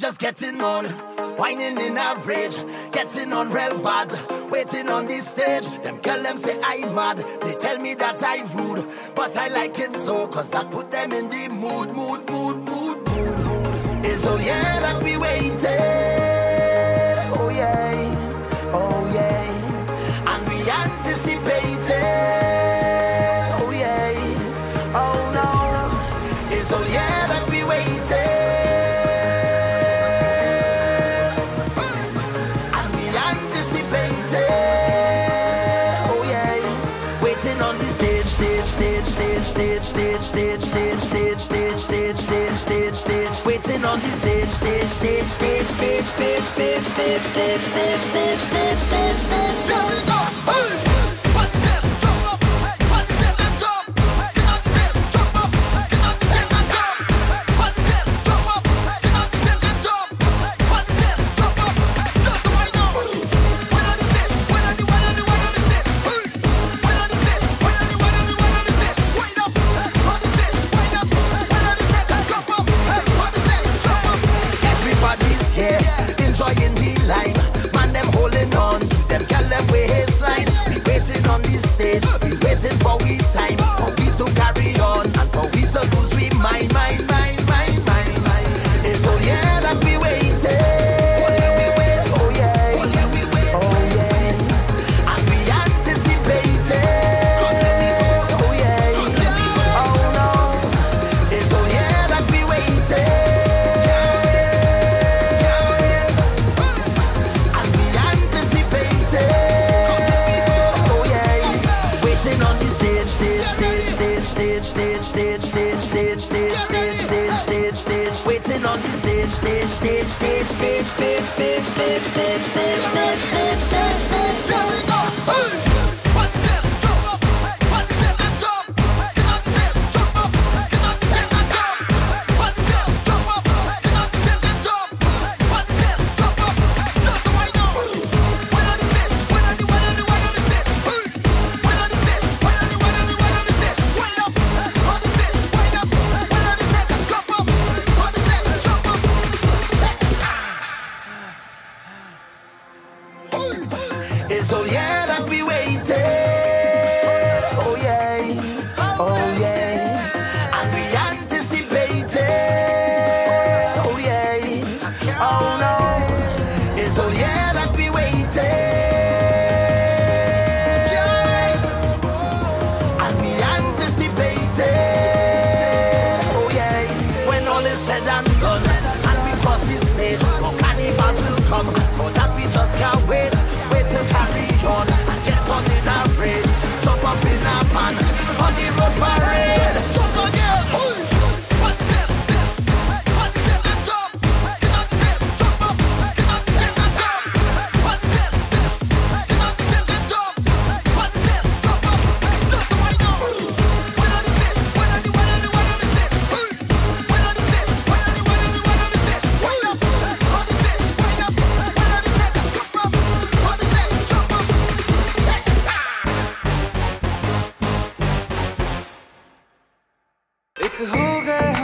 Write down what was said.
just getting on, whining in a rage, getting on real bad, waiting on this stage. Them girl them say I'm mad, they tell me that I rude, but I like it so, cause that put them in the mood. It's all yeah that we waited, oh yeah, and we anticipated, oh yeah, oh no. It's all yeah that we waited. Waiting on the stage, enjoying the line, man them holding on to them, girl them waistline. We waiting on this stage, we waiting for we time, for we to carry on and for we to lose we mind. It's all yeah that we waited, oh yeah, and we anticipated, oh yeah, oh no. It's all yeah that we waited. Waiting on the It's all yeah that we waited, oh yeah, and we anticipated, oh yeah, oh no. It's all yeah that we waited, and we anticipated, oh yeah. When all is said and done, and we cross this stage, more carnivals will come. For that we just can't wait. Carry on and get on in a rage, jump up in a van on the road parade. Jump again, what is it and jump, get on the stage, jump up, get on the stage and jump. What is it, get on the stage and jump, what is it, jump up, stop the right now. When on the stage, when on the stage, when on the stage, when on the stage, when on the stage, wind up, on the stage, wind up, when on the stage, jump up, on the stage. एक हो गए